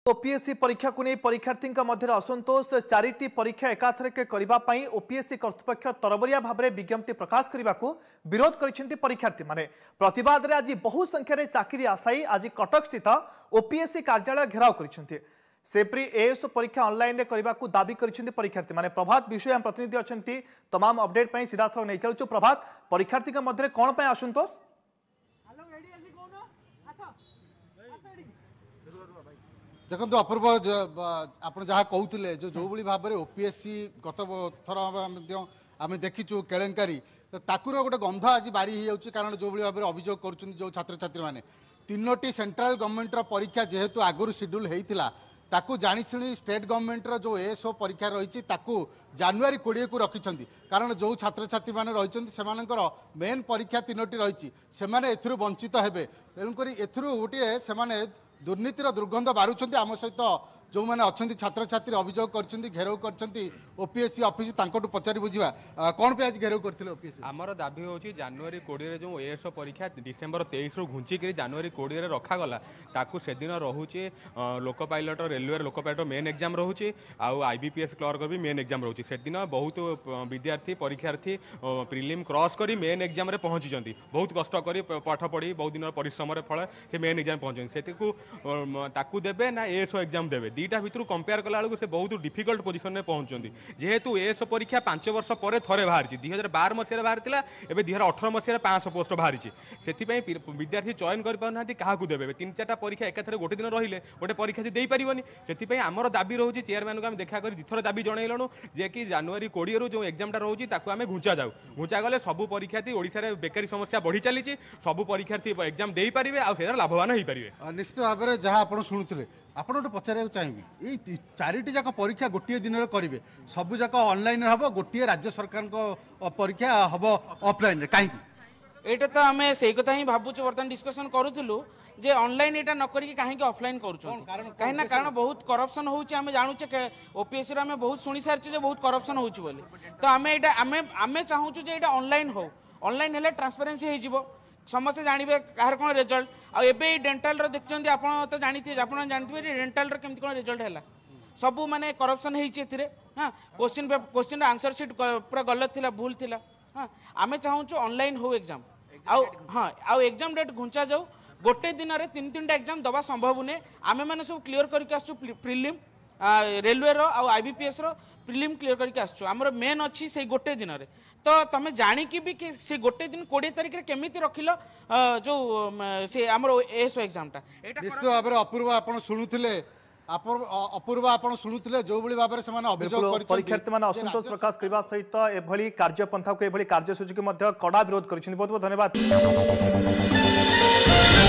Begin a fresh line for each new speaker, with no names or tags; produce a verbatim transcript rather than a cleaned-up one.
OPSC परीक्षा को नहीं परीक्षार्थी मध्य असंतोष चारिटी परीक्षा एकाथरके करने ओपीएससी कर्तृपक्ष तरबरिया भाव में विज्ञप्ति प्रकाश करने को विरोध कर परीक्षार्थी माने प्रतिवाद रे आज बहु संख्यार चाकरी आशायी आज कटक स्थित ओपीएससी कार्यालय घेराव कर सेपरी एएस परीक्षा ऑनलाइन करने को दाबी कर परीक्षार्थी माने प्रभात विषय हम प्रतिनिधि अच्छा तमाम अपडेट पर सीधाथल नहीं चलु प्रभात परीक्षार्थी मध्य कौन पर असंतोष
देखो अपूर्व आप जहाँ कहते जो जो भाव में ओपीएससी गत थर आम देखीचु केलेंकारी तो ताकुर गोटे गंध आज बारी हो कारण जो भाव में अभियोग कर जो छात्र छात्री मैंने तीनोटी सेंट्रल गवर्नमेंट परीक्षा जेहेतु आगुरी शेड्यूल होता ताकू जानी शुणी स्टेट गवर्नमेंट जो एएसओ परीक्षा रही जनवरी कोड़े को रखिंट कारण जो छात्र छात्री मैंने रही मेन परीक्षा तीनोटी रही से वंचित हेबे तेणुक गोटे से दुर्नीतिर दुर्गंध बारुंट आम सहित जो मैंने अच्छा छात्र छात्री अभियोग कर घेराव कर ओपीएससी ऑफिस पचारि बुझा कौन पे आज घेराव करते ओपीएससी
आमर दाबी हूँ जनवरी कोड़े जो एएसओ परीक्षा डिसेम्बर तेईस रु घुंचिक जनवरी कोड़े रखागला ताकू से दिन रोचे loco pilot railway loco pilot main exam रोचे आउ आईबीपीएस क्लर्क भी मेन एग्जाम रोचे से दिन बहुत विद्यार्थी परीक्षार्थी प्रिलिम क्रॉस कर मेन एग्जाम रे पहुंची बहुत कष्ट कर पाठ पढ़ी बहुत दिन परिश्रम फल से मेन एग्जाम पहुंचे से देवे ना एएसओ एग्जाम देवे दीटा भितर कंपेयर कला बेलू से बहुत डिफिकल्ट पोजिशन में पहुंचती जेहेतु एएसओ परीक्षा पांच वर्ष पर थे बाहरी दुई हजार बार मसीह बाहर एवं दुई हजार अठर मसीह पांच पोस्ट बाहरी से विद्यार्थी चयन करना क्या देवे तीन चार्टा परीक्षा एकाथर गोटे दिन रही गोटे परीक्षा दे पारनि से आमर दाबी रोचे चेयरमैन को देखा कर दुथर दाबी जनइलु जे कि जनवरी कोड़े रू जो एग्जामटा रोचे आम घुंचा जाऊ घुंचा गले सबू परीक्षार्थी ओडिशा बेकारी समस्या बढ़ी चली सबू परीक्षार्थी एग्जाम दे पारे आ लाभवान हो पारे
निश्चित भाव में जहाँ आप शुणुते आप पचार चाहिए ये चारिटी जाक परीक्षा गोटे दिन में करेंगे सबू जाक ऑनलाइन हम गोटे राज्य सरकार परीक्षा हम ऑफलाइन कहीं
एटा तो आम से कथा ही भावुँ बर्तमान डिस्कसन करूँ जे ऑनलाइन एटा न करी कहीं ऑफलाइन करूँ कहीं ना कारण बहुत करप्शन होम जानूचे ओपीएससी आम बहुत शुणी सारी बहुत करप्शन हो तो आम आम चाहूँ जे ऑनलाइन हो ऑनलाइन हेल्ले ट्रांसपेरेन्सी हो समस्ते जानवे कह कौन रिजल्ट आए डेंटाल देखते आप तो जानते आप जानते डेंटाल केमती कौन रिजल्ट है सबू माने करप्शन होती हाँ क्वेश्चन क्वेश्चन आंसर सीट पूरा गलत थिला भूल थिला हाँ आम चाहूँ ऑनलाइन हो एग्जाम आउ हाँ आउ एग्जाम डेट घुंचा जाऊ गोटे दिन में तीन तीन एग्जाम दवा संभव नहीं आम मैंने सब क्लीयर करके आसु प्रिलिम रेलवे रो आउ आईबीपीएस रो प्रिलिम क्लीयर करके आसु आमर मेन अच्छी से गोटे दिन में तो तुम जाणिकी भी कि से गोटे दिन कोड़े तारीख में केमिति रखिल जो से आमर एएसओ एग्जामटा
निश्चित भाव में अपूर्व आप शुणुले अपूर्व आप शुणुले जो भाव में से अभियोग
परीक्षार्थी मैंने असंतोष प्रकाश करने सहित एभली कार्यपंथा को एभली कार्यसूची को कड़ा विरोध कर बहुत बहुत धन्यवाद।